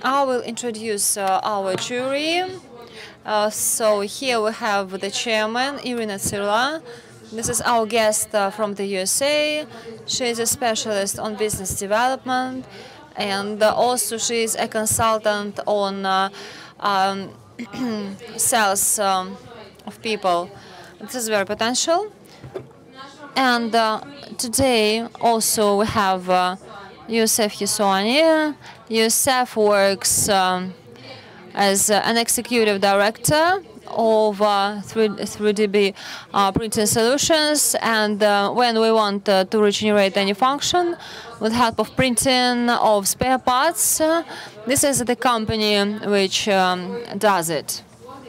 I will introduce our jury. So here we have the chairman, Irina Tsirla. This is our guest from the USA. She is a specialist on business development, and also she is a consultant on sales of people. This is very potential. And today also we have Youssef Yuswani. Youssef works as an executive director of 3DB printing solutions, and when we want to regenerate any function with help of printing of spare parts, this is the company which does it.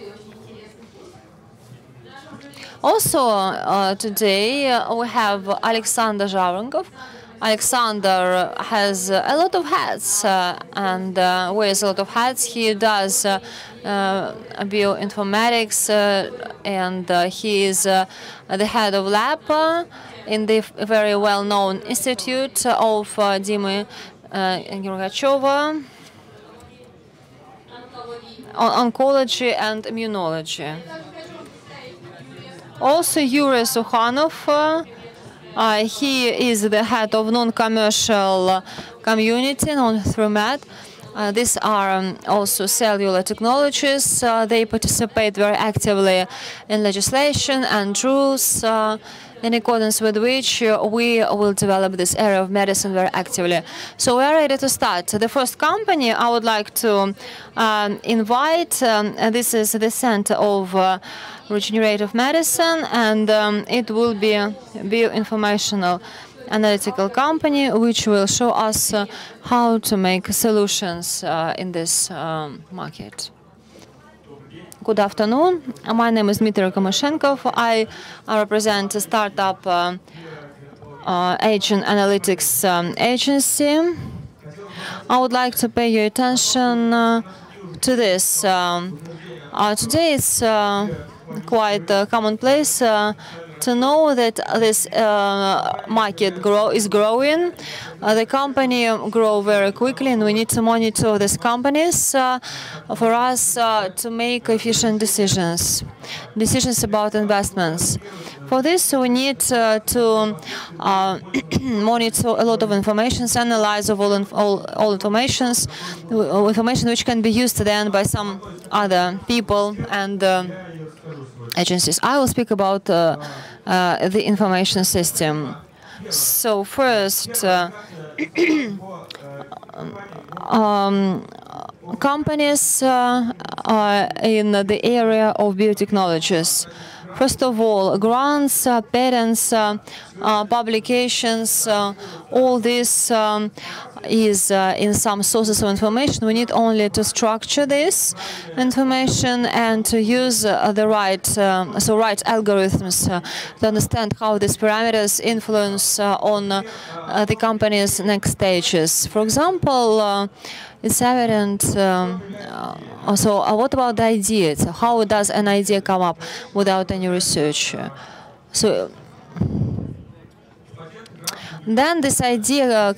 Also today we have Alexander Zhavrenkov. Alexander has a lot of hats and wears a lot of hats. He does bioinformatics and he is the head of lab in the very well-known institute of Dima Gergacheva on oncology and immunology. Also Yuri Sukhanov. He is the head of non-commercial community, non-3MED. These are also cellular technologies. They participate very actively in legislation and rules, in accordance with which we will develop this area of medicine very actively. So we are ready to start. The first company I would like to invite, this is the Center of Regenerative Medicine, and it will be a bioinformational analytical company which will show us how to make solutions in this market. Good afternoon. My name is Dmitry Kamyshenkov. I represent a startup agent analytics agency. I would like to pay your attention to this. Today it's quite commonplace to know that this market is growing. The company grow very quickly, and we need to monitor these companies for us to make efficient decisions about investments. For this, we need to monitor a lot of information, analyze of all information which can be used then by some other people and agencies. I will speak about the information system. So first, companies in the area of biotechnologies. First of all, grants, patents, publications, all this is in some sources of information. We need only to structure this information and to use the right algorithms to understand how these parameters influence on the company's next stages. For example, it's evident. So, what about the idea? So how does an idea come up without any research? So then this idea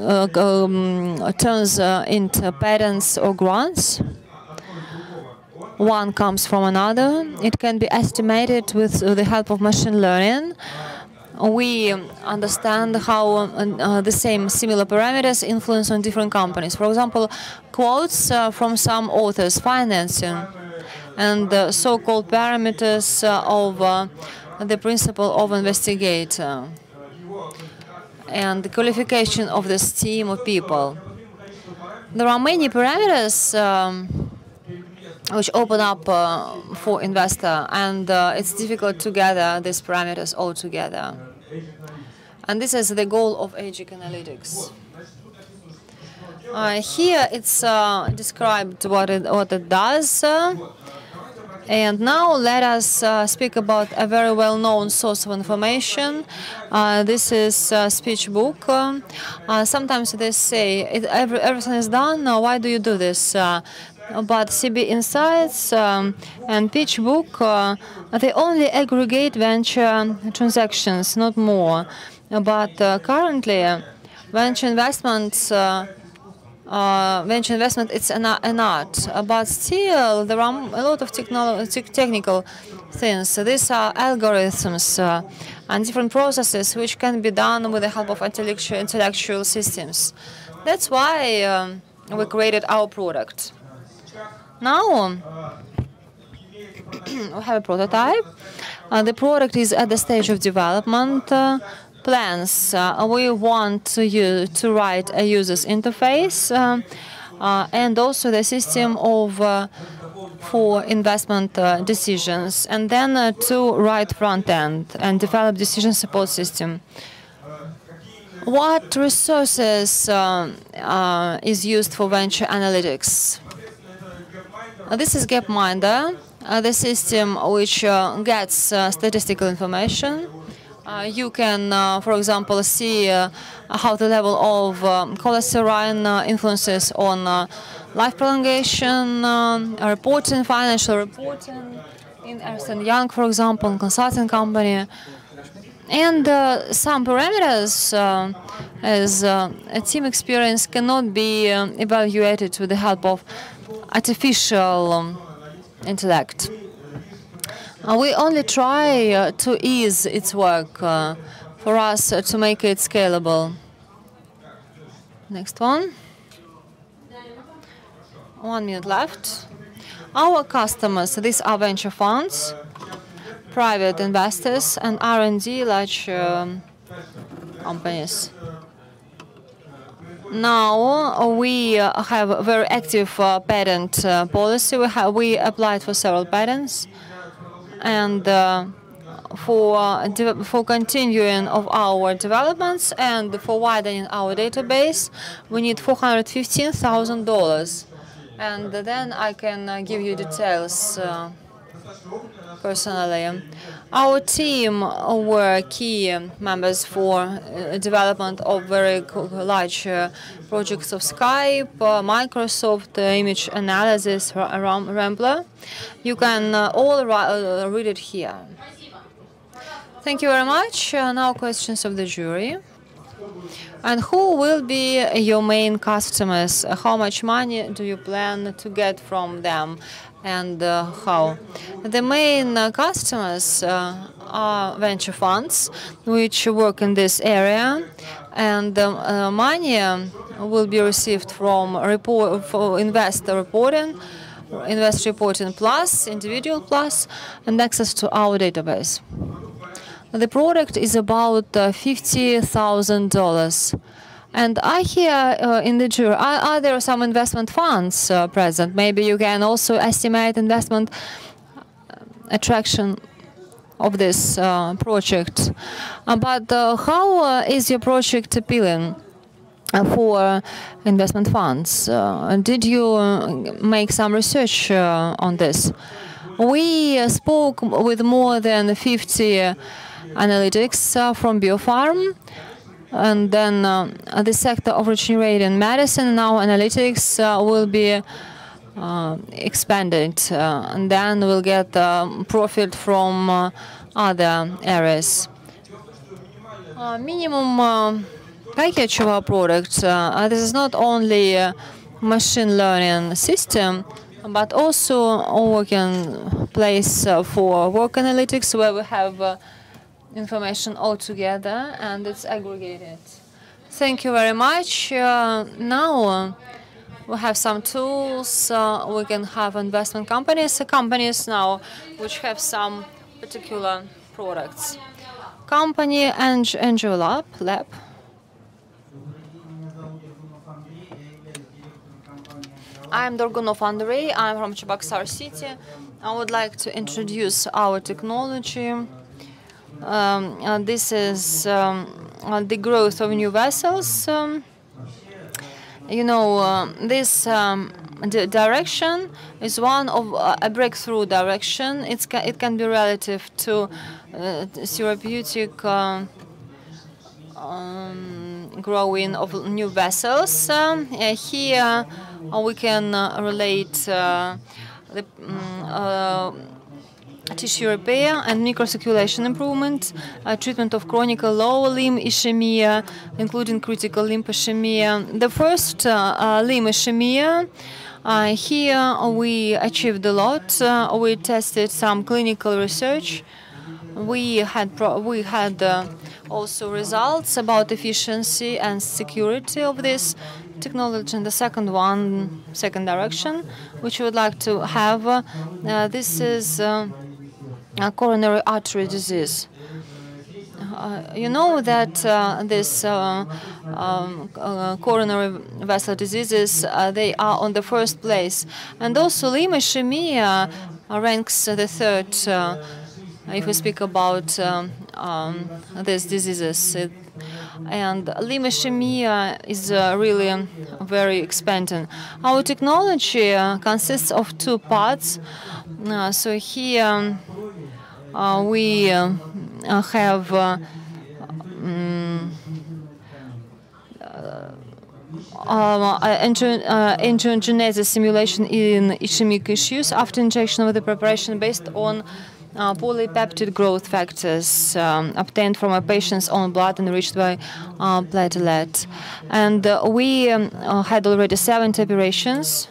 turns into patents or grants. One comes from another. It can be estimated with the help of machine learning. We understand how the similar parameters influence on different companies. For example, quotes from some authors, financing, and so-called parameters of the principle of investigator, and the qualification of this team of people. There are many parameters which open up for investor, and it's difficult to gather these parameters all together. And this is the goal of AGIC Analytics. Here it's described what it does. And now let us speak about a very well-known source of information. This is a speech book. Sometimes they say, everything is done, why do you do this? But CB Insights and PitchBook, they only aggregate venture transactions, not more. But currently, venture investments venture investment, it's an art, but still there are a lot of technical things. So these are algorithms and different processes which can be done with the help of intellectual systems. That's why we created our product. Now we have a prototype. The product is at the stage of development. Plans. We want to write a user's interface and also the system of for investment decisions, and then to write front end and develop decision support system. What resources is used for venture analytics? This is Gapminder, the system which gets statistical information. You can, for example, see how the level of cholesterol influences on life prolongation, reporting, financial reporting, in Ernst & Young, for example, in consulting company. And some parameters as a team experience cannot be evaluated with the help of artificial intellect. We only try to ease its work for us to make it scalable. Next one. 1 minute left. Our customers, these are venture funds, private investors, and R&D large companies. Now we have a very active patent policy. We applied for several patents. And for continuing of our developments and for widening our database, we need $415,000. And then I can give you details personally. Our team were key members for development of very large projects of Skype, Microsoft image analysis, Rambler. You can all read it here. Thank you very much. Now questions of the jury. And who will be your main customers? How much money do you plan to get from them? And how? The main customers are venture funds, which work in this area, and money will be received from investor reporting, investor reporting plus, individual plus, and access to our database. The product is about $50,000. And I hear in the jury, are there some investment funds present? Maybe you can also estimate investment attraction of this project. But how is your project appealing for investment funds? Did you make some research on this? We spoke with more than 50 analytics from BioPharm. And then the sector of regenerative medicine, now analytics will be expanded, and then we'll get profit from other areas. Minimum package of our product. This is not only a machine learning system, but also a working place for work analytics, where we have information all together and it's aggregated. Thank you very much. Now we have some tools. We can have investment companies now which have some particular products. Company and NGO Lab. I'm Dorgunov Andrei. I'm from Cheboksar City. I would like to introduce our technology. This is the growth of new vessels. This direction is one of a breakthrough direction. It can be relative to therapeutic growing of new vessels. Here we can relate the tissue repair and microcirculation improvement, treatment of chronic lower limb ischemia, including critical limb ischemia. The first limb ischemia, here we achieved a lot. We tested some clinical research. We had also results about efficiency and security of this technology. And the second direction, which we would like to have, this is coronary artery disease. You know that this coronary vessel diseases, they are on the first place. And also limb ischemia ranks the third if we speak about these diseases. And limb ischemia is really very expanding. Our technology consists of two parts. So here we have angiogenesis simulation in ischemic issues after injection of the preparation based on polypeptide growth factors obtained from a patient's own blood enriched by platelet. And we had already 70 operations.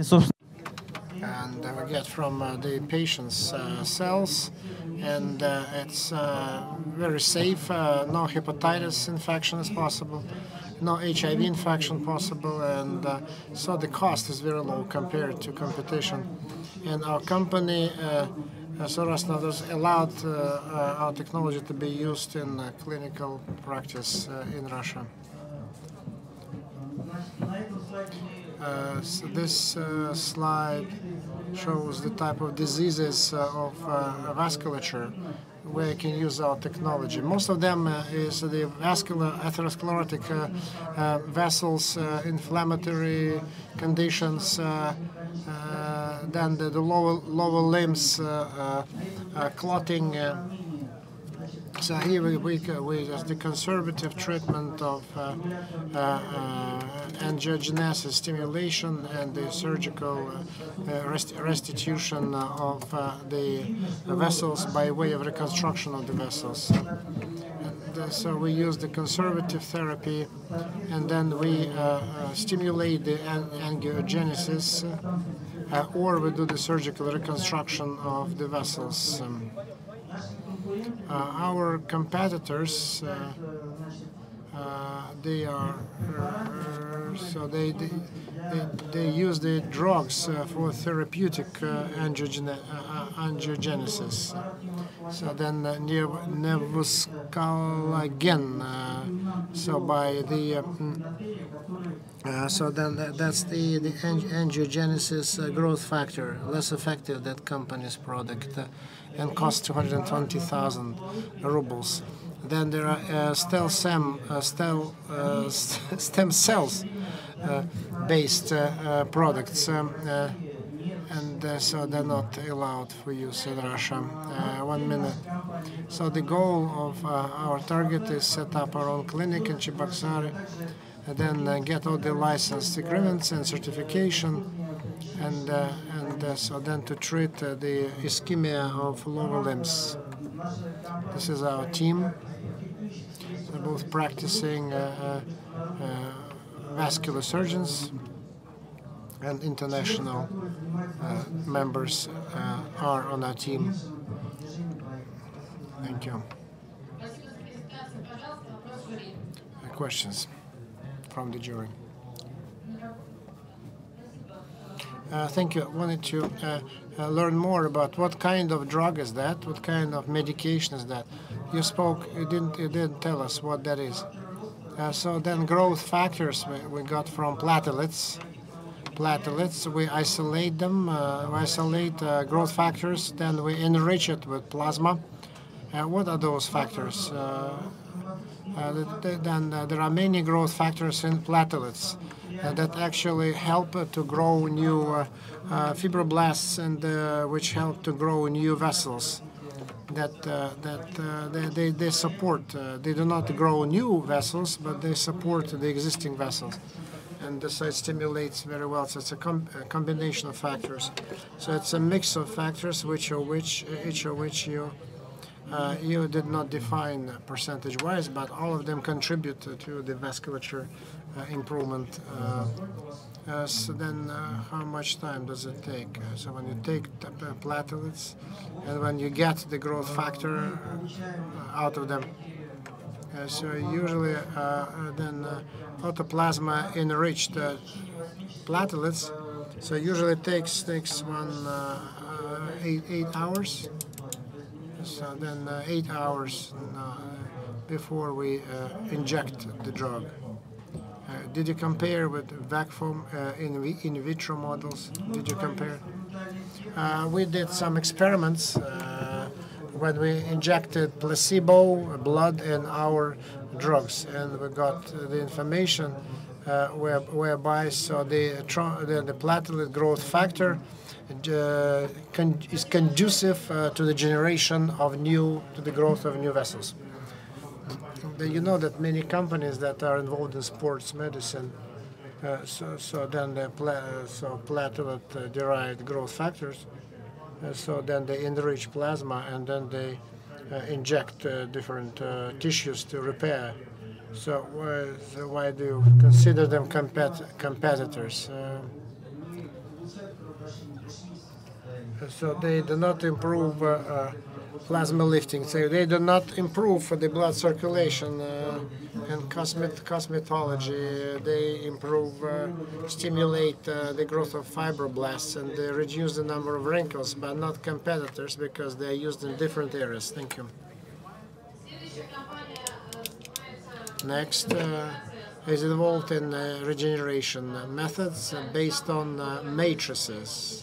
And we get from the patient's cells, and it's very safe. No hepatitis infection is possible, no HIV infection possible, and so the cost is very low compared to competition. And our company, Sorosnadus, allowed our technology to be used in clinical practice in Russia. So this slide shows the type of diseases of vasculature where you can use our technology. Most of them is the vascular atherosclerotic vessels, inflammatory conditions, then the lower limbs, clotting. So here we as the conservative treatment of angiogenesis stimulation and the surgical restitution of the vessels by way of reconstruction of the vessels. And so we use the conservative therapy, and then we stimulate the angiogenesis, or we do the surgical reconstruction of the vessels. Our competitors, they are so they use the drugs for therapeutic angiogenesis. So then nevuscalagen. So by the so then that's the angiogenesis growth factor, less effective than company's product, and costs 220,000 rubles. Then there are stem cells based products, and so they're not allowed for use in Russia. 1 minute. So the goal of our target is set up our own clinic in Cheboksary, and then get all the license agreements and certification, and so then to treat the ischemia of lower limbs. This is our team. They're both practicing vascular surgeons, and international members are on our team. Thank you. Questions from the jury? Thank you. I wanted to learn more about what kind of drug is that, what kind of medication is that. You didn't tell us what that is. So then growth factors we got from platelets. We isolate them, growth factors, then we enrich it with plasma. What are those factors? Then there are many growth factors in platelets that actually help to grow new fibroblasts, and which help to grow new vessels. They support. They do not grow new vessels, but they support the existing vessels. and so it stimulates very well. So it's a combination of factors. So it's a mix of factors, each of which you did not define percentage-wise, but all of them contribute to the vasculature improvement. So then, how much time does it take? So when you take the platelets, and when you get the growth factor out of them, so usually then protoplasma enriched platelets. So usually it takes 8 hours. So then 8 hours before we inject the drug. Did you compare with VacFoam in vitro models? Did you compare? We did some experiments when we injected placebo blood in our drugs, and we got the information whereby so the platelet growth factor is conducive to the generation of to the growth of new vessels. You know that many companies that are involved in sports medicine, so then the platelet derived growth factors, so then they enrich plasma and then they inject different tissues to repair. So why do you consider them competitors? So they do not improve plasma lifting. So they do not improve for the blood circulation and cosmetology. They improve, stimulate the growth of fibroblasts, and they reduce the number of wrinkles, but not competitors because they are used in different areas. Thank you. Next is involved in regeneration methods based on matrices.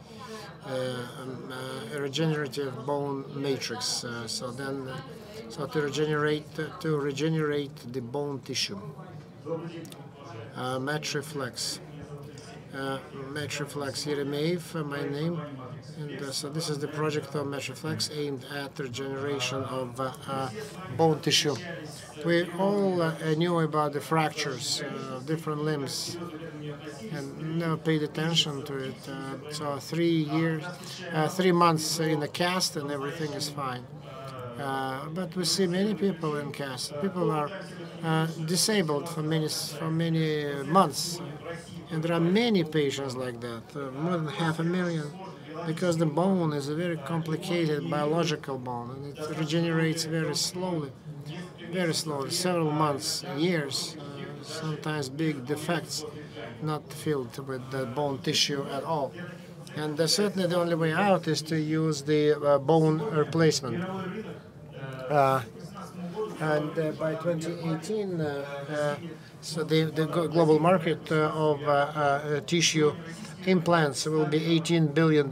Regenerative bone matrix. So to regenerate the bone tissue. Matriflex. Matriflex Yeremiev, my name. And so this is the project of Matriflex aimed at the regeneration of bone tissue. We all knew about the fractures of different limbs and never paid attention to it. So 3 months in the cast and everything is fine. But we see many people in cast. People are disabled for many months. And there are many patients like that, more than 500,000, because the bone is a very complicated biological bone, and it regenerates very slowly, several months, years, sometimes big defects, not filled with the bone tissue at all. And certainly the only way out is to use the bone replacement. And by 2018, so the global market of tissue implants will be $18 billion.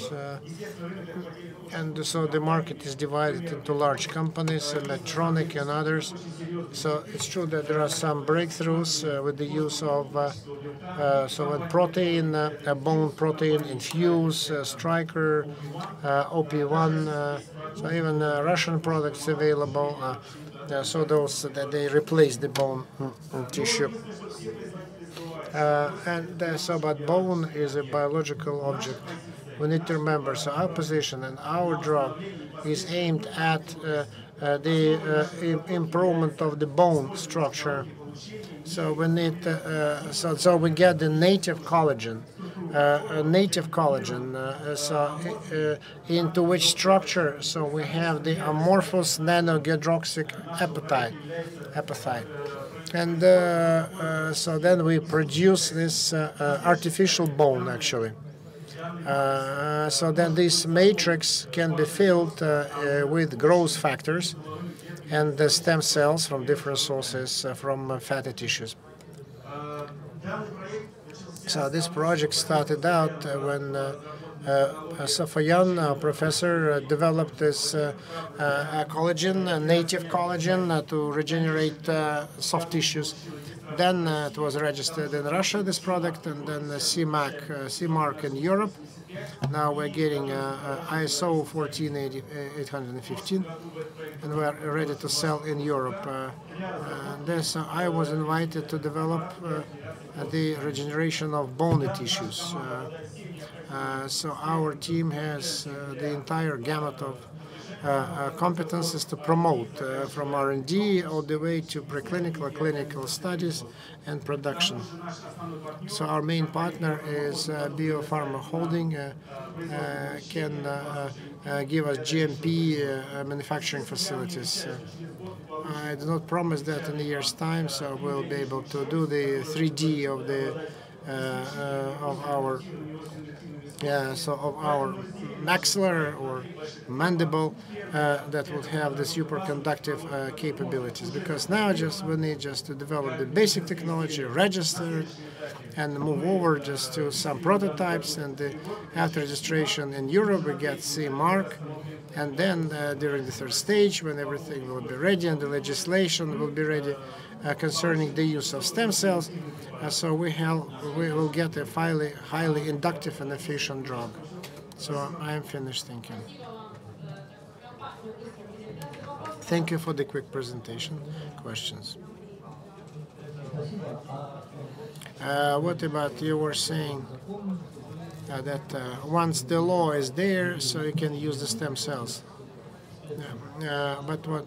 And so the market is divided into large companies, Medtronic and others. So it's true that there are some breakthroughs with the use of protein, bone protein infuse, Stryker, OP1, so even Russian products available. So those that they replace the bone tissue. But bone is a biological object. We need to remember, so our position and our drug is aimed at the improvement of the bone structure. So we need, so we get the native collagen, into which structure, so we have the amorphous nanogidroxic apatite. And so then we produce this artificial bone, actually. So then this matrix can be filled with growth factors and the stem cells from different sources from fatty tissues. So this project started out when Sofoyan, our professor, developed this collagen, native collagen, to regenerate soft tissues. Then it was registered in Russia, this product, and then CE mark in Europe. Now we're getting ISO 14815, and we're ready to sell in Europe. I was invited to develop the regeneration of bony tissues. So our team has the entire gamut of competences to promote from R&D all the way to preclinical, clinical studies and production. So our main partner is Biopharma Holding, can give us GMP manufacturing facilities. I do not promise that in a year's time, so we'll be able to do the 3D of the of our maxillar or mandible that would have the superconductive capabilities. Because now we need just to develop the basic technology, register it, and move over just to some prototypes. And after registration in Europe, we get CE mark. And then during the third stage, when everything will be ready and the legislation will be ready concerning the use of stem cells, so we will get a highly inductive and efficient drug. So I am finished thinking. Thank you for the quick presentation. Questions? What about you were saying that once the law is there, so you can use the stem cells. But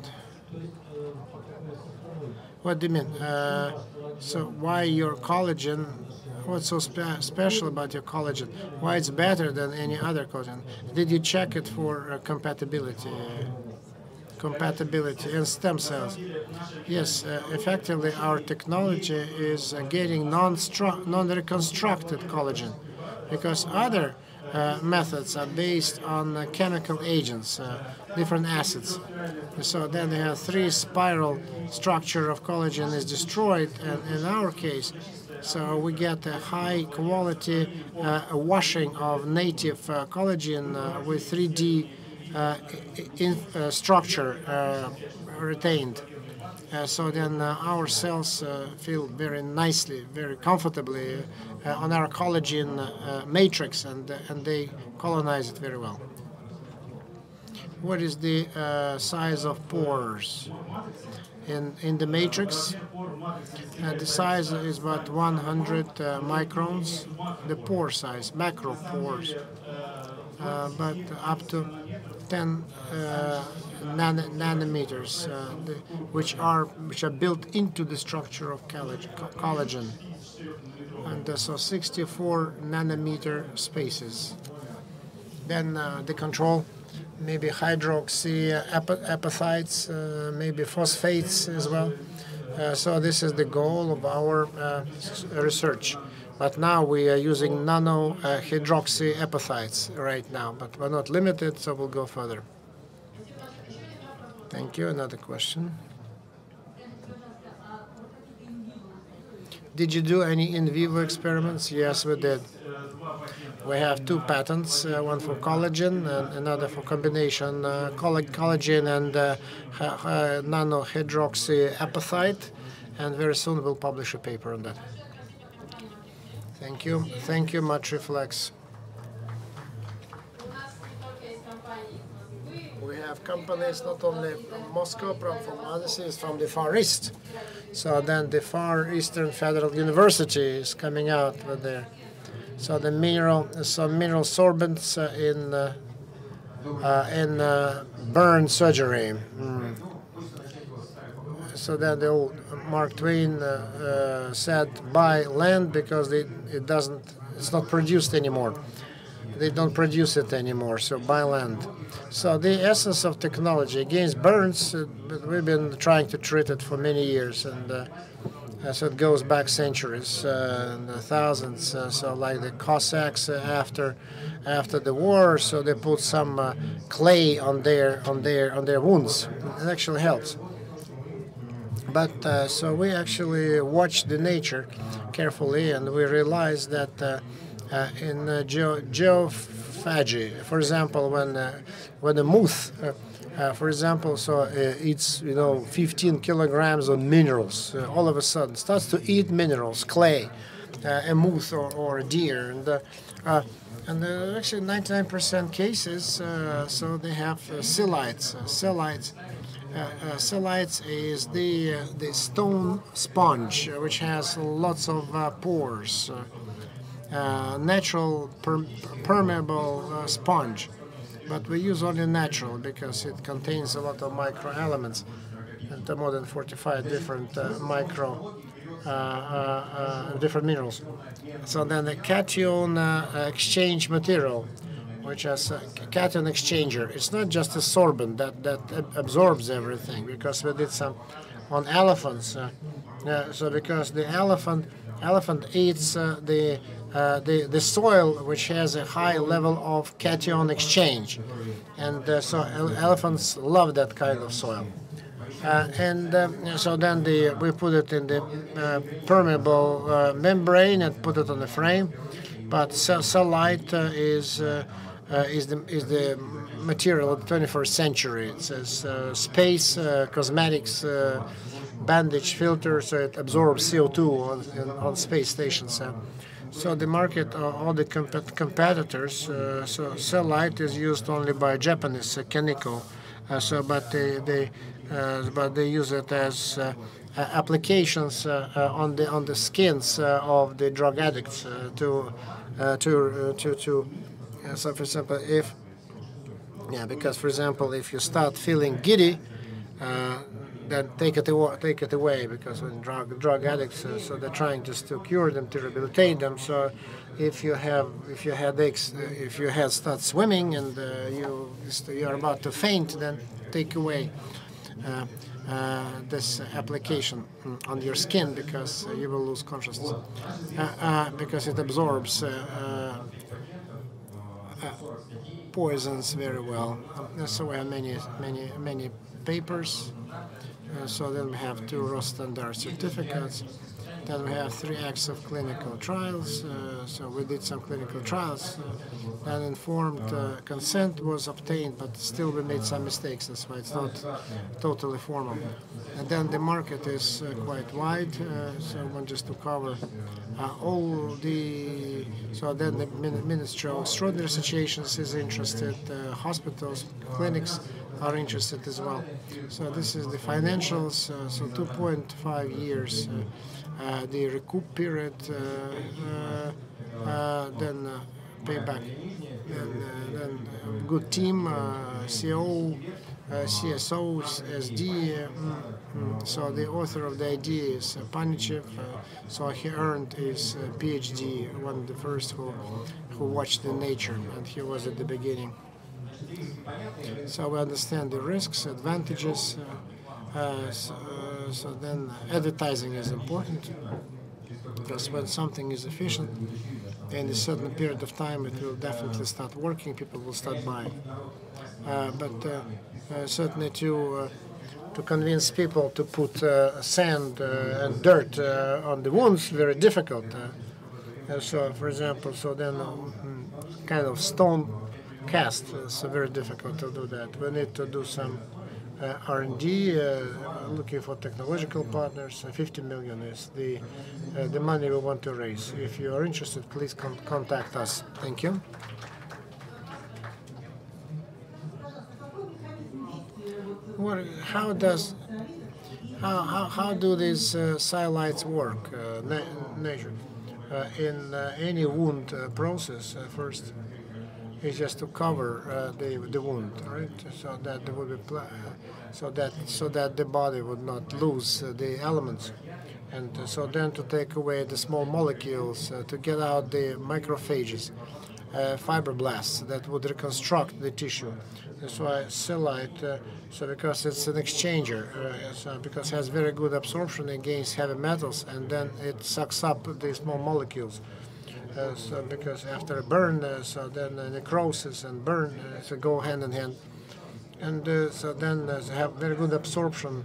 what do you mean? So why your collagen? What's so special about your collagen? Why it's better than any other collagen? Did you check it for compatibility? Compatibility and stem cells. Yes, effectively our technology is getting non-reconstructed collagen, because other methods are based on chemical agents, different acids. So then they have three-spiral structure of collagen is destroyed, and in our case, so we get a high-quality washing of native collagen with 3D structure retained. So then our cells feel very nicely, very comfortably on our collagen matrix, and they colonize it very well. What is the size of pores in the matrix? The size is about 100 microns. The pore size, macro pores, but up to 10 nanometers, which are built into the structure of collagen, and so 64 nanometer spaces. Then the control, maybe hydroxy apathites, maybe phosphates as well. So this is the goal of our research. But now we are using nano hydroxy apathites right now, but we're not limited, so we'll go further. Thank you. Another question. Did you do any in vivo experiments? Yes, we did. We have 2 patents, one for collagen and another for combination collagen and nano hydroxy apatite, and very soon we'll publish a paper on that. Thank you. Thank you, Matriflex. We have companies not only from Moscow, but from other cities, from the Far East. So then the Far Eastern Federal University is coming out with their mineral sorbents in burn surgery. So then the old Mark Twain said, buy land because it's not produced anymore. They don't produce it anymore, so buy land. So the essence of technology against burns, we've been trying to treat it for many years, and so it goes back centuries, and thousands. So like the Cossacks after the war, so they put some clay on their wounds. It actually helps. But so we actually watched the nature carefully, and we realized that in geophagy, for example, when a moth, for example, so eats 15 kilograms of minerals, all of a sudden starts to eat minerals, clay, a moose or a deer, and actually 99% cases, so they have silites. Silites is the stone sponge, which has lots of pores, natural permeable sponge, but we use only natural because it contains a lot of microelements and more than 45 different different minerals. So then the cation exchange material, which is a cation exchanger. It's not just a sorbent that absorbs everything, because we did some on elephants. So because the elephant eats the soil, which has a high level of cation exchange, and so elephants love that kind of soil. So then we put it in the permeable membrane and put it on the frame. But cellulite is the material of the 21st century. It says space, cosmetics, bandage filter, so it absorbs CO2 on space stations. So the market, all the competitors, so cellulite is used only by Japanese Kaneko. But they use it as applications on the skins of the drug addicts so for example, because for example, if you start feeling giddy, then take it away, because when drug addicts, so they're trying just to cure them, to rehabilitate them. So if you have headaches, if your head starts swimming and you're about to faint, then take away this application on your skin, because you will lose consciousness, because it absorbs poisons very well. So we have many papers. So then we have 2 RoHS standard certificates. Then we have 3 acts of clinical trials. So we did some clinical trials. And informed consent was obtained, but still we made some mistakes. That's why it's not totally formal. And then the market is quite wide. So I want just to cover all the. So then the Ministry of Extraordinary Situations is interested. Hospitals, clinics are interested as well. So this is the financials. So 2.5 years. The recoup period, then payback, then good team, CO, CSO, SD. So the author of the idea is Panichev. So he earned his PhD, one of the first who watched the nature, and he was at the beginning. So we understand the risks, advantages. So then advertising is important, because when something is efficient, in a certain period of time it will definitely start working, people will start buying. But certainly to convince people to put sand and dirt on the wounds, very difficult. So for example, so then kind of stone cast, it's very difficult to do that. We need to do some R&D, looking for technological partners. 50 million is the money we want to raise. If you are interested, please contact us. Thank you. How do these silites work? Nature in any wound process first. Is just to cover the wound, right? So that there would be so that the body would not lose the elements, and so then to take away the small molecules, to get out the macrophages, fibroblasts that would reconstruct the tissue. That's why cellulite, so because it's an exchanger, because it has very good absorption against heavy metals, and then it sucks up the small molecules. So because after a burn, so then necrosis and burn so go hand in hand, and so then they have very good absorption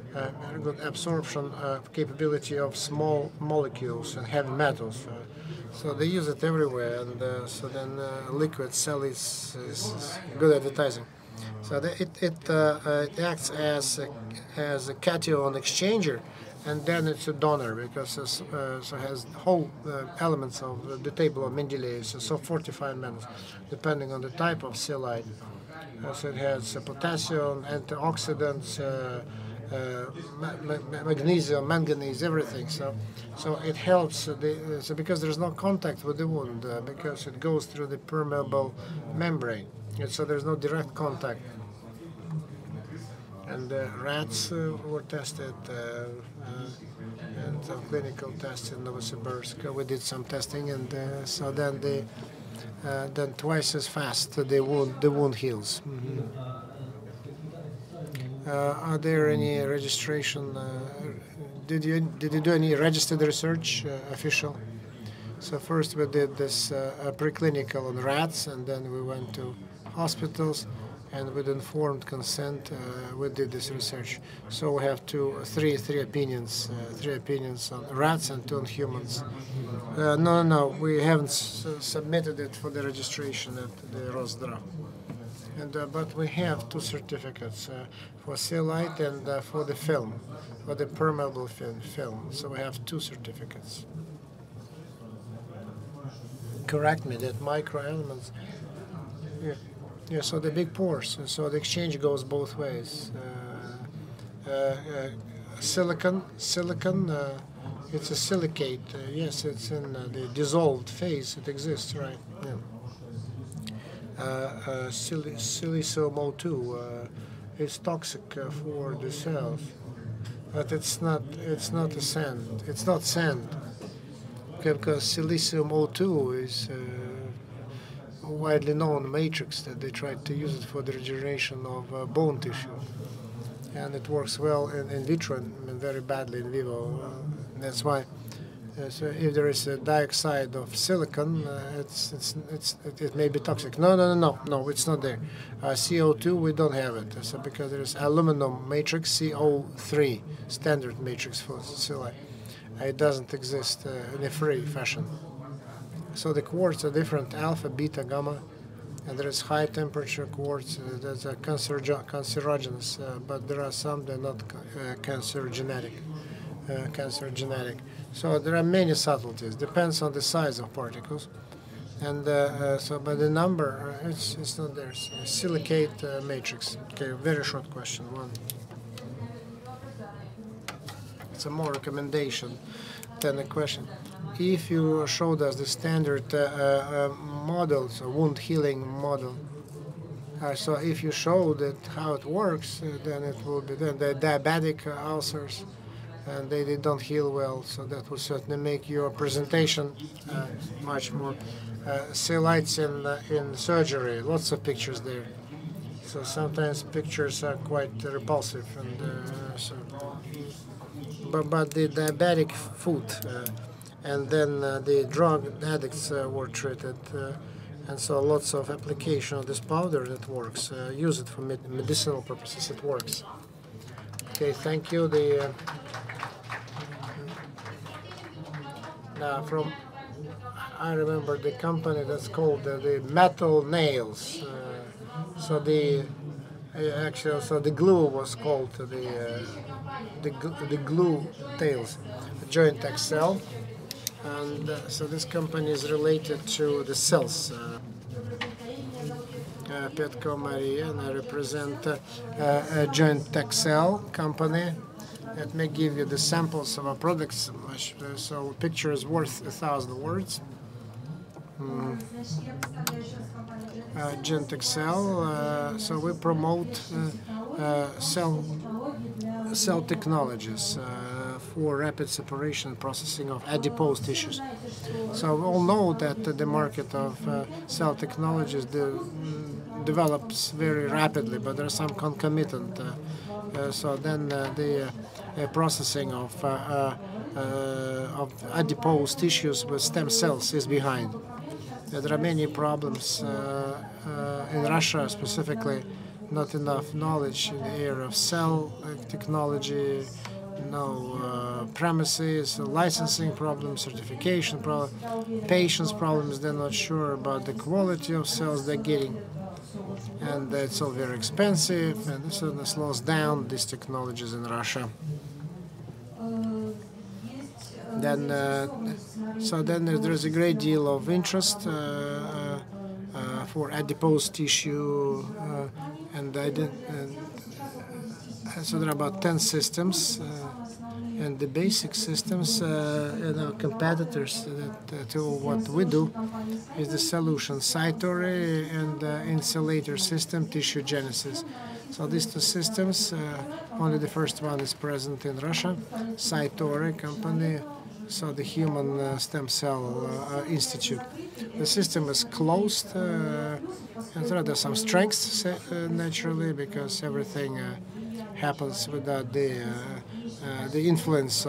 capability of small molecules and heavy metals. So they use it everywhere, and so then liquid cell is good advertising. So it acts as a cation exchanger, and then it's a donor because it so has whole elements of the table of Mendeleev, so 45 minutes, depending on the type of cellulite. So it has potassium, antioxidants, magnesium, manganese, everything. So it helps. So because there's no contact with the wound, because it goes through the permeable membrane, and so there's no direct contact. And rats were tested, and some clinical tests in Novosibirsk. We did some testing, and so then twice as fast the wound heals. Are there any registration? Did you do any registered research, official? So first we did this preclinical on rats, and then we went to hospitals, and with informed consent we did this research. So we have three opinions on rats and 2 on humans. No, we haven't submitted it for the registration at the Roszdra. And but we have 2 certificates for cellulite and for the film, for the permeable film. So we have 2 certificates. Correct me that microelements. Yeah, so the big pores. So the exchange goes both ways. Silicon. It's a silicate. Yes, it's in the dissolved phase. It exists, right? Yeah. Silicium O2 is toxic for the cells, but it's not a sand. It's not sand, because silicium O2 is a widely known matrix that they tried to use it for the regeneration of bone tissue, and it works well in vitro and very badly in vivo. That's why. So if there is a dioxide of silicon, it may be toxic. No, it's not there. CO2, we don't have it. So because there is aluminum matrix, CO3, standard matrix for cellulite. It doesn't exist in a free fashion. So the quartz are different, alpha, beta, gamma, and there is high temperature quartz that's cancerogenous, but there are some that are not cancerogenic. So there are many subtleties. Depends on the size of particles, and so by the number, it's not there. Silicate matrix. Okay, very short question. One. It's a more recommendation than a question. If you showed us the standard model, so wound healing model, so if you showed it how it works, then it will be then the diabetic ulcers. And they don't heal well, so that will certainly make your presentation much more. Cellulites in surgery, lots of pictures there. So sometimes pictures are quite repulsive, and but the diabetic foot, and then the drug addicts were treated, and so lots of application of this powder that works. Use it for medicinal purposes. It works. Okay, thank you. I remember the company that's called the Metal Nails. So the glue was called the Glue Tails, Joint Excel, and so this company is related to the cells. Petko Maria, and I represent a Joint Excel company. That may give you the samples of our products. So a picture is worth 1,000 words. Joint Excel. So we promote cell technologies for rapid separation and processing of adipose tissues. So we all know that the market of cell technologies develops very rapidly, but there are some concomitant. So then the processing of adipose tissues with stem cells is behind. There are many problems in Russia, specifically, not enough knowledge in the area of cell technology, no premises, licensing problems, certification problems, patients problems. They're not sure about the quality of cells they're getting. And it's all very expensive, and this slows down these technologies in Russia. Then, so then there's a great deal of interest for adipose tissue, so there are about 10 systems, and the basic systems, competitors to what we do is the solution Cytori and insulator system Tissue Genesis. So these two systems, only the first one is present in Russia, Cytori company, so the Human Stem Cell Institute. The system is closed, and there are some strengths naturally, because everything happens without the influence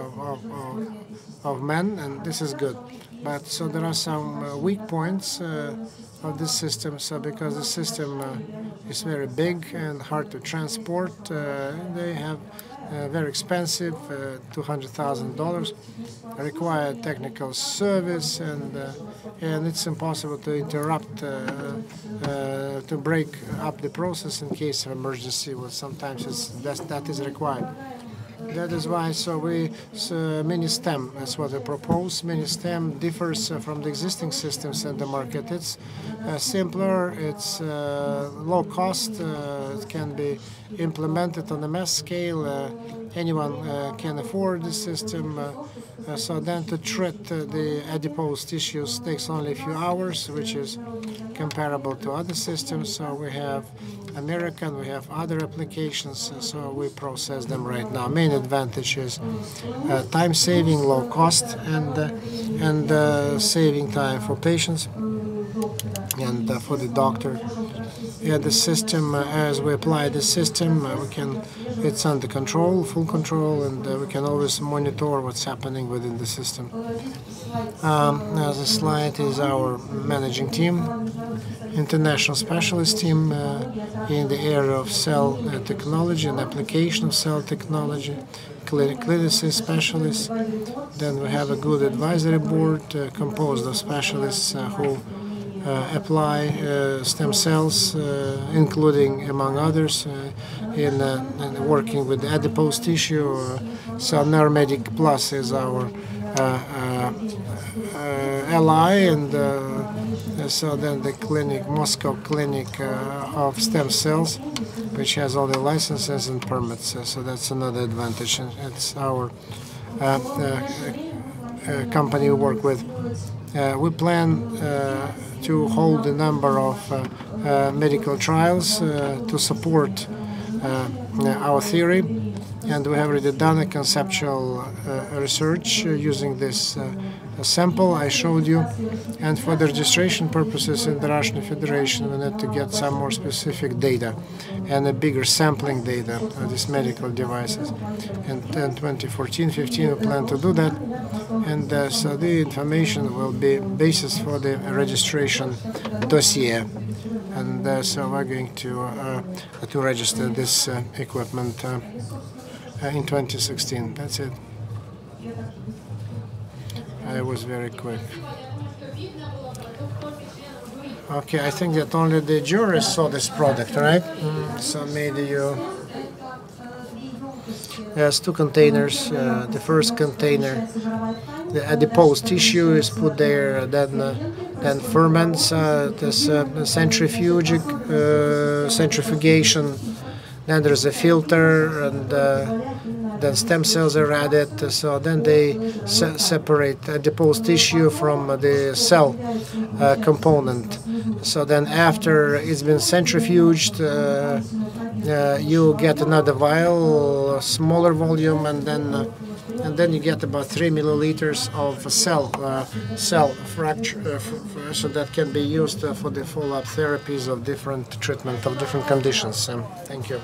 of men, and this is good. But so there are some weak points of this system. So because the system is very big and hard to transport, they have very expensive, $200,000, require technical service, and it's impossible to interrupt, to break up the process in case of emergency. Well, sometimes that is required. That is why Mini-Stem, that's what I propose. Mini-Stem differs from the existing systems in the market. It's simpler, it's low cost, it can be implemented on a mass scale. Anyone can afford the system. So then to treat the adipose tissues takes only a few hours, which is comparable to other systems. So we have American, we have other applications, so we process them right now. Main advantage is time saving, low cost, and saving time for patients and for the doctor. Yeah, the system, as we apply the system, it's under control, full control, and we can always monitor what's happening within the system. As a slide is our managing team, international specialist team in the area of cell technology and application of cell technology, clinicist specialists. Then we have a good advisory board composed of specialists who apply stem cells, including, among others, in working with adipose tissue. So Neuromedic Plus is our ally, and so then the clinic, Moscow Clinic of Stem Cells, which has all the licenses and permits. So that's another advantage. It's our company we work with. We plan to hold a number of medical trials to support our theory, and we have already done a conceptual research using this sample I showed you, and for the registration purposes in the Russian Federation we need to get some more specific data and a bigger sampling data of these medical devices, and in 2014-15 we plan to do that, and so the information will be basis for the registration dossier, and so we're going to register this equipment in 2016. That's it. I was very quick. Okay, I think that only the jurors saw this product, right? So maybe you... There's two containers. The first container, the adipose tissue is put there, then ferments, this centrifugation, then there's a filter, and then stem cells are added. So then they separate adipose tissue from the cell component. So then after it's been centrifuged, you get another vial, smaller volume, and then you get about 3 milliliters of cell fracture, so that can be used for the follow-up therapies of different treatment of different conditions. Thank you.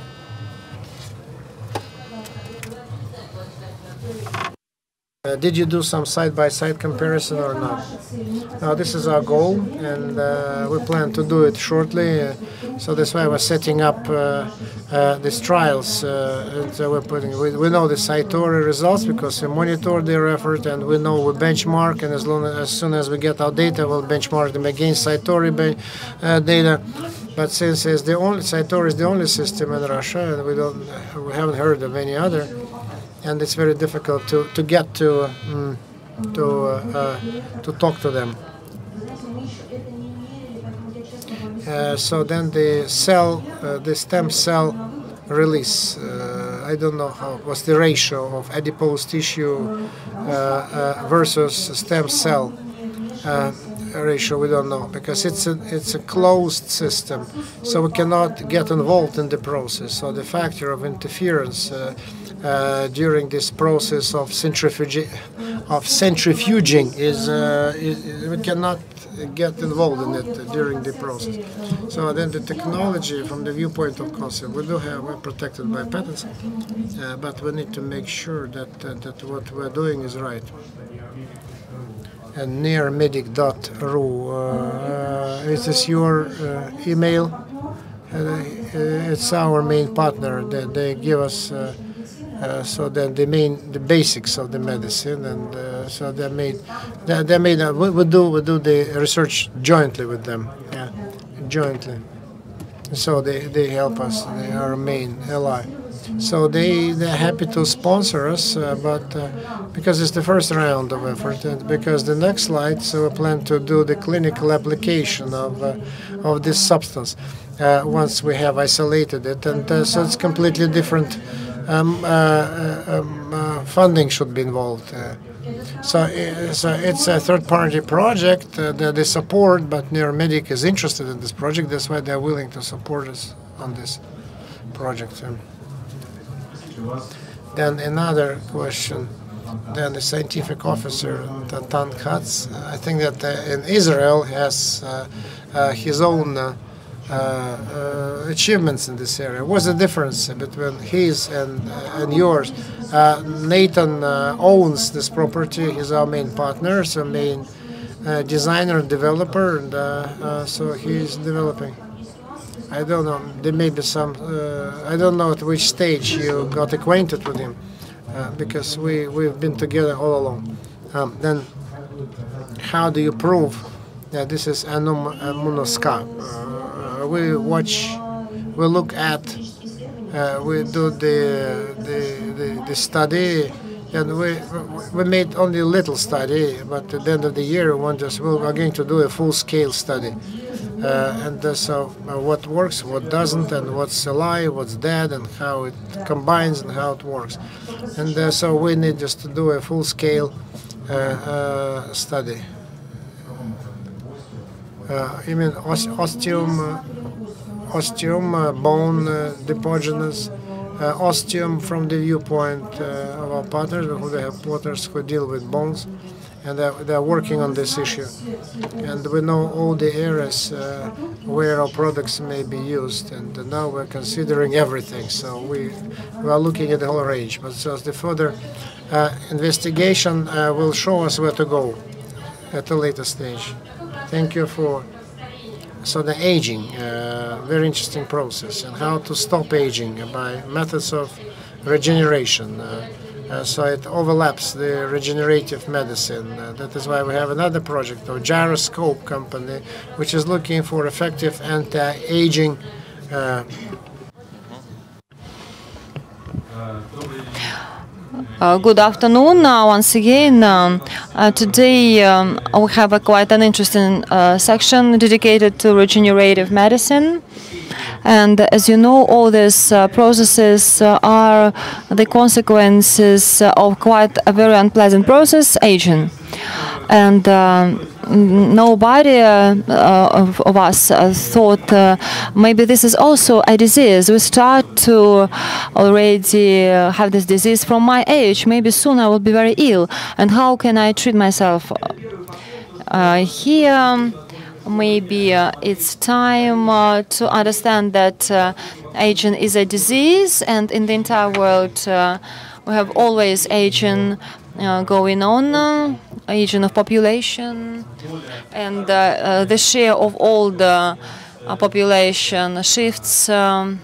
Did you do some side-by-side comparison or not? Now this is our goal, and we plan to do it shortly. So that's why we're setting up these trials. And so we know the Cytori results because we monitor their effort, and we know we benchmark. And as soon as we get our data, we'll benchmark them against Cytori data. But since Cytori is the only system in Russia, and we haven't heard of any other. and it's very difficult to get to talk to them. So then the stem cell release. I don't know what's the ratio of adipose tissue versus stem cell ratio. We don't know, because it's a closed system, so we cannot get involved in the process. So the factor of interference during this process of centrifuging is we cannot get involved in it during the process. So then the technology, from the viewpoint of concept, we're protected by patents, but we need to make sure that what we're doing is right. And nearmedic.ru, is this your email? It's our main partner. They give us so then the basics of the medicine, and so we do the research jointly with them, jointly. So they help us. They are our main ally. So they're happy to sponsor us, but because it's the first round of effort, and because the next slide, so we plan to do the clinical application of this substance once we have isolated it, and so it's completely different. Funding should be involved. So it's a third-party project that they support, but Neuromedic is interested in this project. That's why they're willing to support us on this project. Then another question. Then the scientific officer, Tan Katz, I think that in Israel has his own achievements in this area. What's the difference between his and yours? Nathan owns this property. He's our main partner, so main designer and developer, and so he's developing. I don't know. There may be some. I don't know at which stage you got acquainted with him, because we've been together all along. Then, how do you prove that this is Immunosca? We look at, we do the study, and we made only a little study, but at the end of the year we're going to do a full-scale study, and so what works, what doesn't, and what's alive, what's dead, and how it combines and how it works, and so we need just to do a full-scale study. You mean osteum, bone depogenous, osteum from the viewpoint of our partners, who they have partners who deal with bones, and they're working on this issue. And we know all the areas where our products may be used, and now we're considering everything. So we are looking at the whole range. But so the further investigation will show us where to go at a later stage. Thank you for. So the aging, very interesting process, and how to stop aging by methods of regeneration. So it overlaps the regenerative medicine. That is why we have another project of Gyroscope company, which is looking for effective anti-aging. Good afternoon once again. Today we have quite an interesting section dedicated to regenerative medicine. And as you know, all these processes are the consequences of quite a very unpleasant process, aging. And nobody of us thought maybe this is also a disease. We start to already have this disease from my age. Maybe soon I will be very ill. And how can I treat myself? Here, maybe it's time to understand that aging is a disease, and in the entire world we have always aging going on, aging of population, and the share of old population shifts, and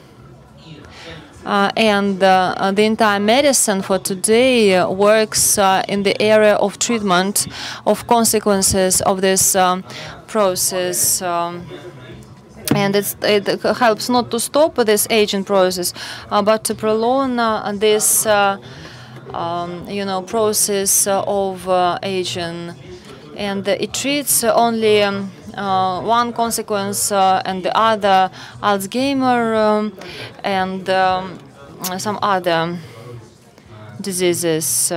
the entire medicine for today works in the area of treatment of consequences of this process. And it helps not to stop this aging process, but to prolong this process of aging, and it treats only one consequence and the other, Alzheimer and some other diseases.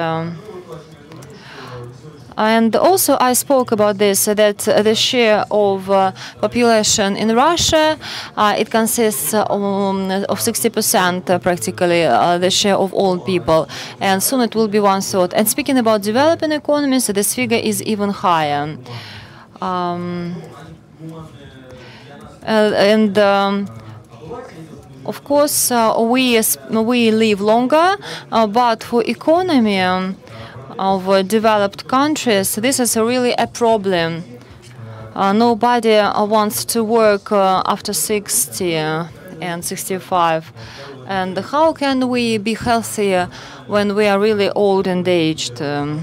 And also I spoke about this, that the share of population in Russia, it consists of 60% practically, the share of old people. And soon it will be 1/3. And speaking about developing economies, this figure is even higher. Of course, we live longer, but for economy of developed countries, this is really a problem. Nobody wants to work after 60 and 65. And how can we be healthier when we are really old and aged?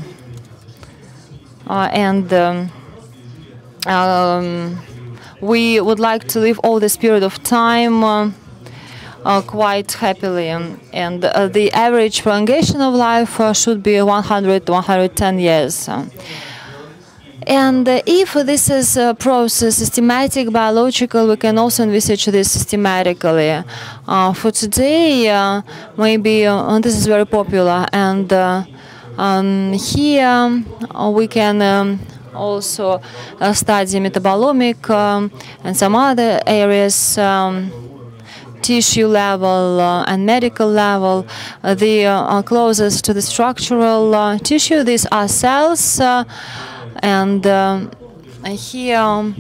We would like to live all this period of time quite happily, and the average prolongation of life should be 100 to 110 years. And if this is a process, systematic, biological, we can also envisage this systematically. For today, maybe this is very popular, and here we can also study metabolomic and some other areas, tissue level and medical level. The closest to the structural tissue, these are cells, and here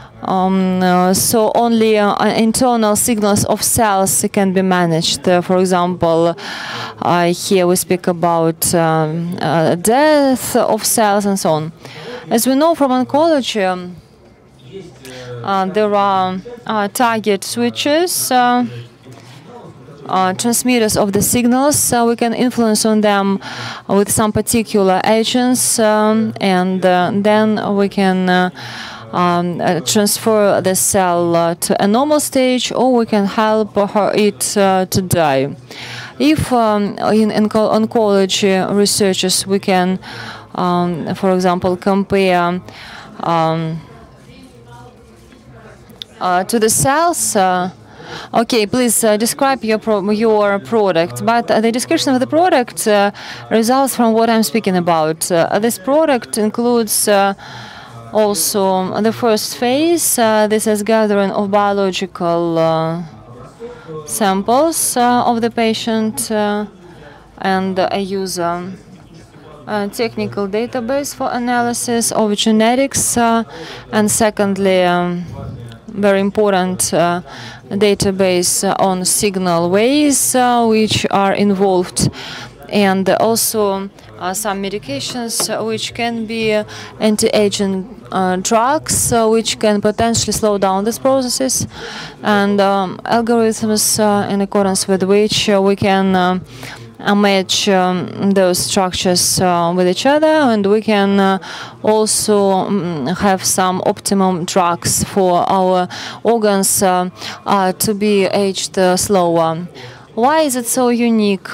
so only internal signals of cells can be managed. For example, here we speak about death of cells and so on. As we know from oncology, there are target switches, transmitters of the signals, so we can influence on them with some particular agents, and then we can transfer the cell to a normal stage, or we can help it to die. If in oncology researchers we can, for example, compare to the cells. Okay, please describe your product. But the description of the product results from what I'm speaking about. This product includes also the first phase. This is gathering of biological samples of the patient and a user. Technical database for analysis of genetics, and secondly, very important database on signal ways which are involved, and also some medications which can be anti-aging drugs which can potentially slow down these processes, and algorithms in accordance with which we can match those structures with each other, and we can also have some optimum drugs for our organs to be aged slower. Why is it so unique?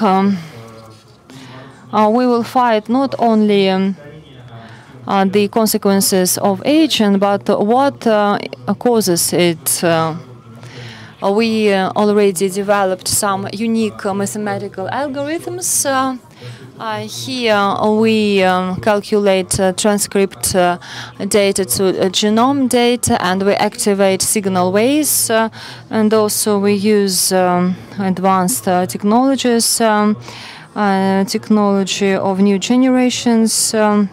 We will fight not only the consequences of aging, but what causes it. We already developed some unique mathematical algorithms. Here we calculate transcript data to genome data, and we activate signal ways, and also we use advanced technologies, technology of new generations,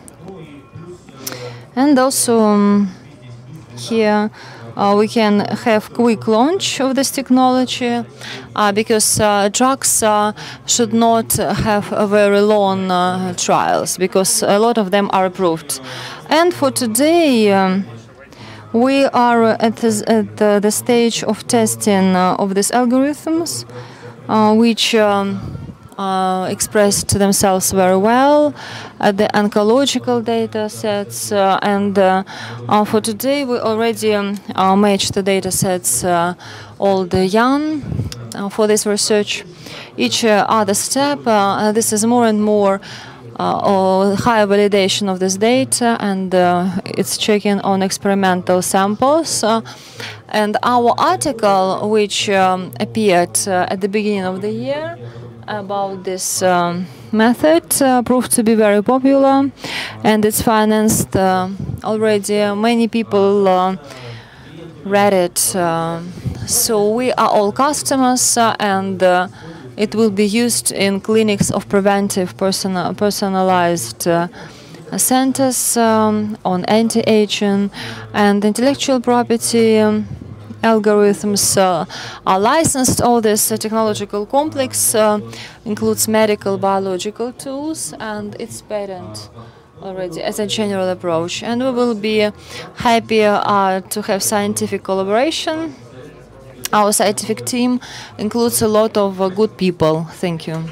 and also here we can have quick launch of this technology because drugs should not have a very long trials, because a lot of them are approved. And for today, we are at the stage of testing of these algorithms, which expressed themselves very well at the oncological data sets, and for today we already matched the data sets old young for this research. each other step, this is more and more higher validation of this data, and it's checking on experimental samples. And our article, which appeared at the beginning of the year about this method, proved to be very popular, and it's financed already. Many people read it. So we are all customers, and it will be used in clinics of preventive personalized centers on anti-aging and intellectual property. Algorithms are licensed. All this technological complex includes medical biological tools, and it's patent already as a general approach. And we will be happy to have scientific collaboration. Our scientific team includes a lot of good people. Thank you.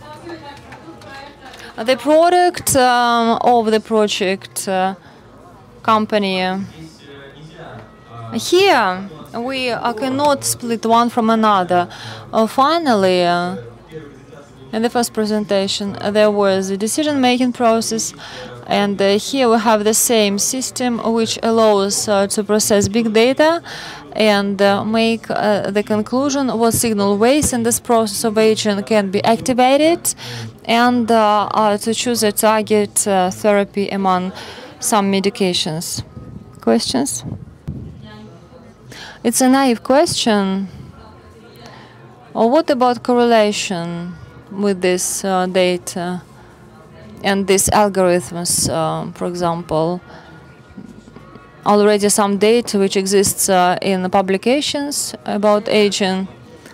The product of the project company. Here, we cannot split one from another. Finally, in the first presentation, there was a decision-making process, and here we have the same system which allows to process big data and make the conclusion what signal waves in this process of aging can be activated, and to choose a target therapy among some medications. Questions? It's a naive question. Or what about correlation with this data and these algorithms, for example? Already some data which exists in publications about aging.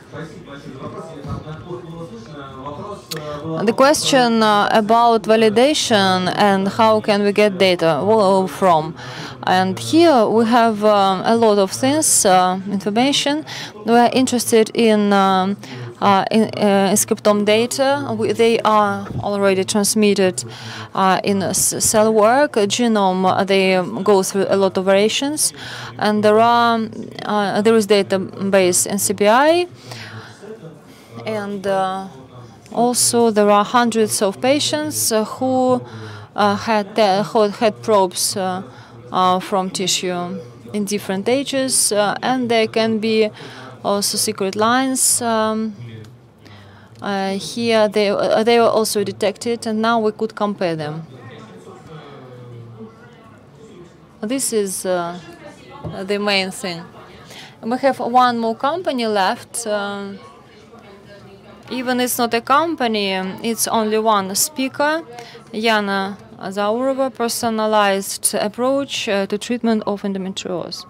The question about validation and how can we get data from. And here we have a lot of things, information. We are interested in scriptome data. They are already transmitted in cell work, genome. They go through a lot of variations, and there is database in CPI, and also there are hundreds of patients who had probes from tissue in different ages, and there can be also secret lines. Here they were also detected, and now we could compare them. This is the main thing. We have one more company left. Even it's not a company, it's only one speaker, Yana Zaurova, personalized approach to treatment of endometriosis.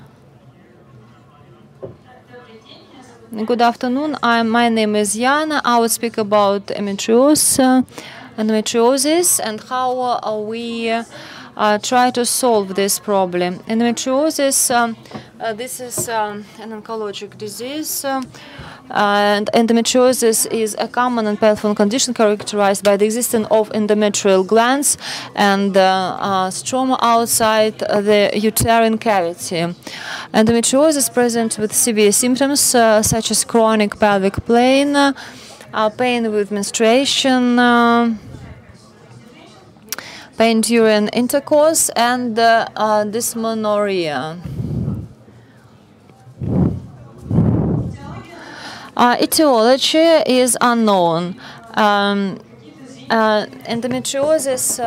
Good afternoon. My name is Yana. I will speak about endometriosis and how we try to solve this problem. Endometriosis, this is an oncologic disease. And endometriosis is a common and painful condition characterized by the existence of endometrial glands and stroma outside the uterine cavity. Endometriosis is present with severe symptoms such as chronic pelvic pain, pain with menstruation, pain during intercourse, and dysmenorrhea. Etiology is unknown. Endometriosis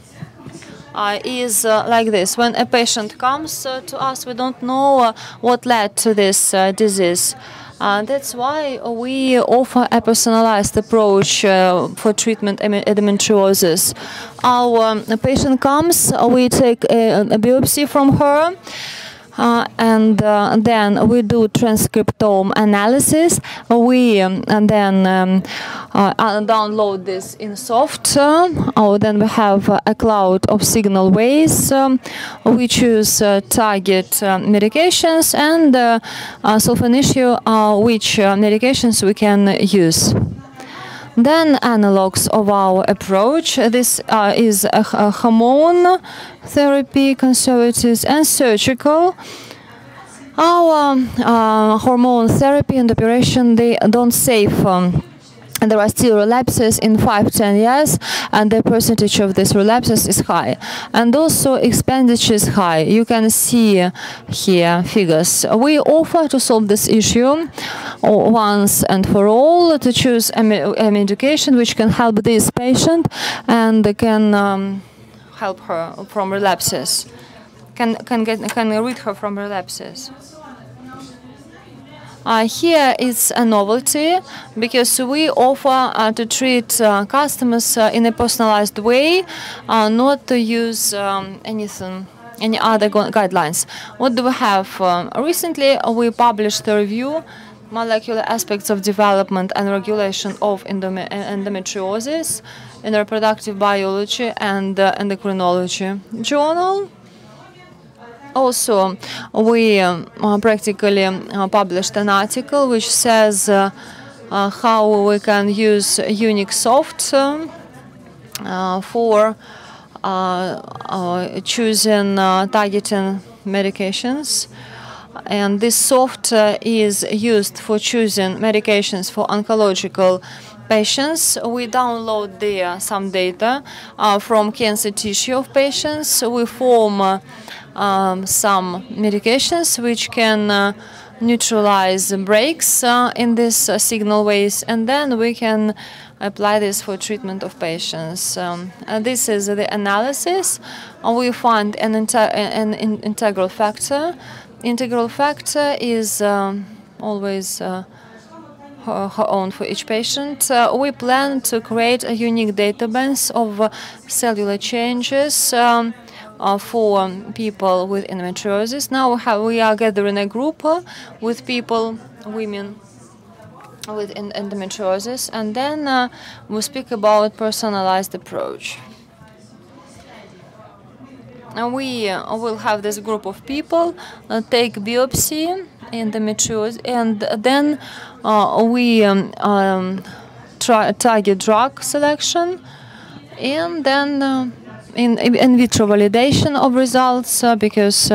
is like this. When a patient comes to us, we don't know what led to this disease. That's why we offer a personalized approach for treatment of endometriosis. Our patient comes, we take a biopsy from her, and then we do transcriptome analysis. We then download this in soft. Then we have a cloud of signal waves. We choose target medications and solve an issue which medications we can use. Then analogs of our approach. This is a hormone therapy, conservatives, and surgical. Our hormone therapy and operation, they don't save there are still relapses in 5-10 years, and the percentage of these relapses is high. And also expenditure is high. You can see here figures. We offer to solve this issue once and for all, to choose a medication which can help this patient and can help her from relapses, can rid her from relapses. Here is a novelty because we offer to treat customers in a personalized way, not to use any other guidelines. What do we have? Recently, we published a review, Molecular Aspects of Development and Regulation of Endometriosis in Reproductive Biology and Endocrinology journal. Also, we practically published an article which says how we can use unique soft for choosing targeting medications. And this soft is used for choosing medications for oncological patients. We download some data from cancer tissue of patients. We form some medications which can neutralize breaks in these signal ways, and then we can apply this for treatment of patients. This is the analysis. We find an integral factor. Integral factor is always her own for each patient. We plan to create a unique database of cellular changes for people with endometriosis. Now we are gathering a group with women with endometriosis, and then we speak about personalized approach. And we will have this group of people take biopsy endometriosis, and then we target drug selection, and then in vitro validation of results, because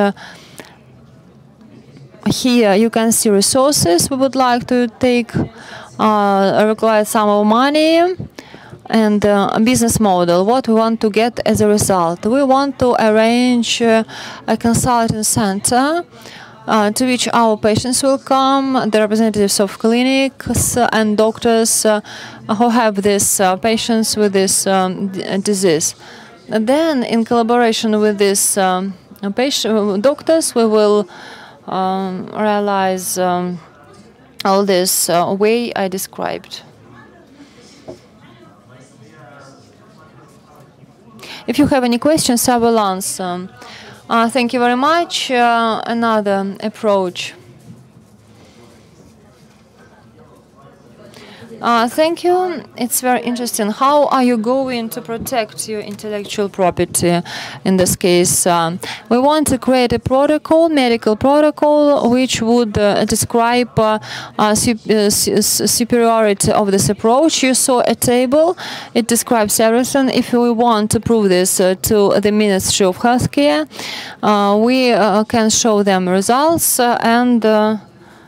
here you can see resources we would like to take, require some of money, and a business model, what we want to get as a result. We want to arrange a consulting center to which our patients will come, the representatives of clinics and doctors who have these patients with this disease. And then, in collaboration with these doctors, we will realize all this way I described. If you have any questions, I will answer. Thank you very much. Another approach. Thank you. It's very interesting. How are you going to protect your intellectual property in this case? We want to create a protocol, medical protocol, which would describe superiority of this approach. You saw a table. It describes everything. If we want to prove this to the Ministry of Healthcare, we can show them results, and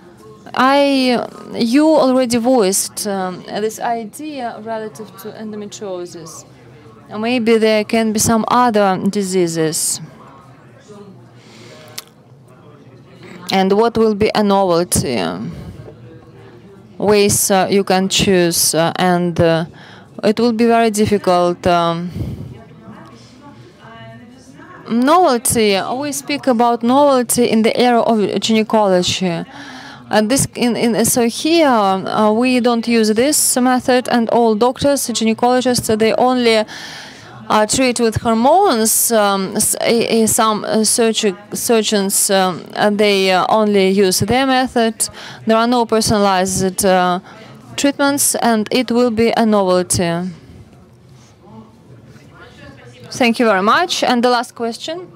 you already voiced this idea relative to endometriosis. Maybe there can be some other diseases. And what will be a novelty? Ways you can choose, and it will be very difficult. Novelty, we speak about novelty in the area of gynecology. So here we don't use this method, and all doctors, gynecologists, they only treat with hormones. Some surgeons they only use their method. There are no personalized treatments, and it will be a novelty. Thank you very much. And the last question.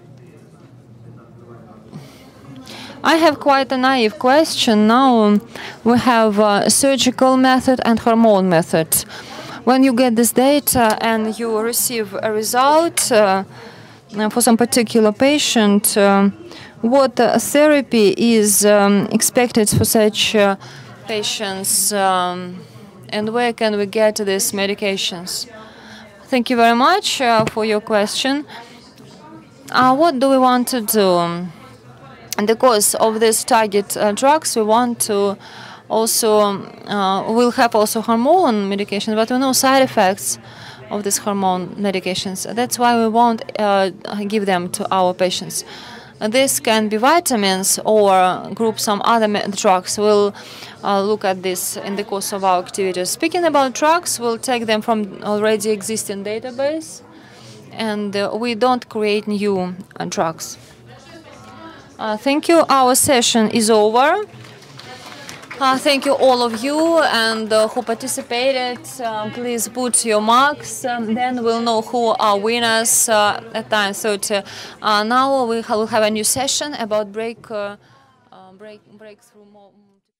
I have quite a naive question. Now we have a surgical method and hormone method. When you get this data and you receive a result for some particular patient, what therapy is expected for such patients and where can we get these medications? Thank you very much for your question. What do we want to do? In the course of these target drugs, we want to also, we'll have also hormone medication, but we know side effects of these hormone medications. That's why we won't give them to our patients. This can be vitamins or group some other drugs. We'll look at this in the course of our activities. Speaking about drugs, we'll take them from already existing database, and we don't create new drugs. Thank you. Our session is over. Thank you all of you and who participated. Please put your marks. Then we'll know who are winners at 9:30. Now we will have a new session about breakthrough.